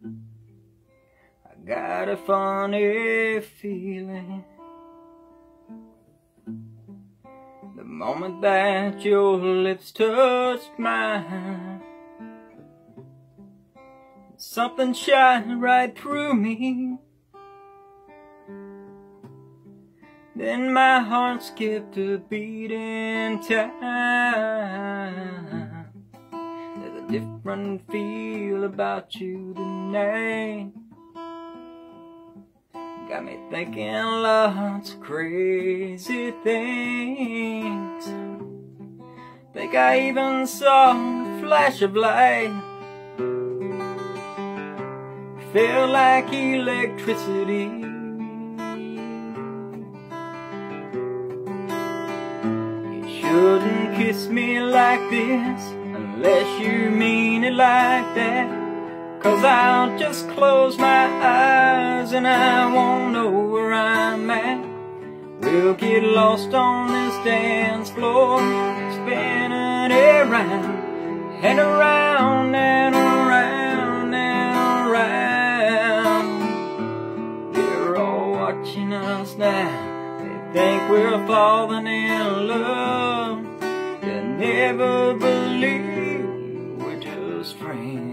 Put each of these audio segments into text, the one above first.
I got a funny feeling the moment that your lips touched mine. Something shine right through me. Then my heart skipped a beat in time. There's a different feel about you tonight. Got me thinking lots of crazy things. Think I even saw a flash of light. Felt like electricity. You shouldn't kiss me like this unless you mean it like that. 'Cause I'll just close my eyes and I won't know where I'm at. We'll get lost on this dance floor, spinning around and around and around and around. They're all watching us now. They think we're falling in love. They'll never believe we're just friends.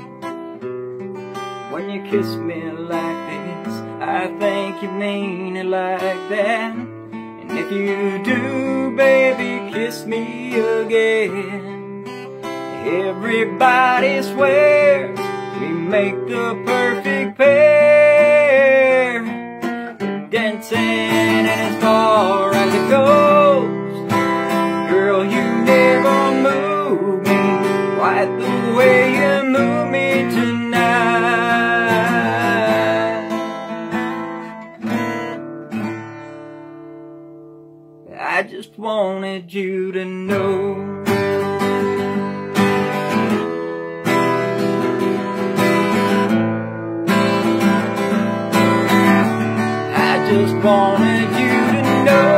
When you kiss me like this, I think you mean it like that. And if you do, baby, kiss me again. Everybody swears we make the perfect pair. We're dancing and as far as it goes. Girl, you never move me quite the way you move me tonight. I just wanted you to know. I just wanted you to know.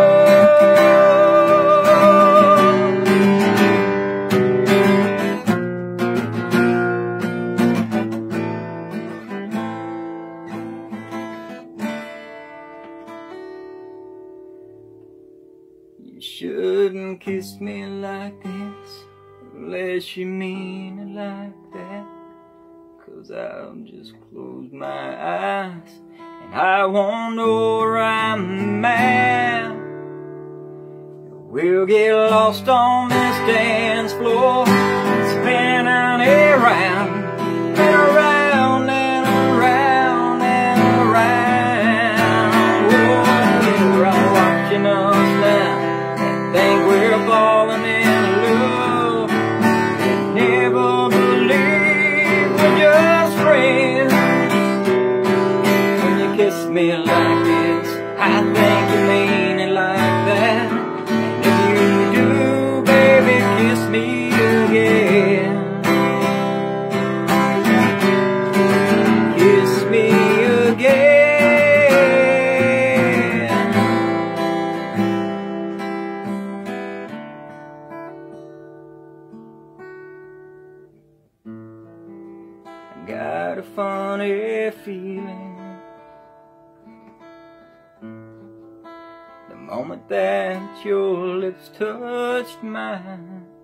You shouldn't kiss me like this unless you mean it like that. 'Cause I'll just close my eyes and I won't know where I'm at. We'll get lost on this dance floor, spinning around and around and around and around. Oh, they're all watching us now. Think we're falling in love. They never believe we're just friends. When you kiss me like this, I think you mean it like that. And if you do, baby, kiss me again. Kiss me again. Got a funny feeling the moment that your lips touched mine.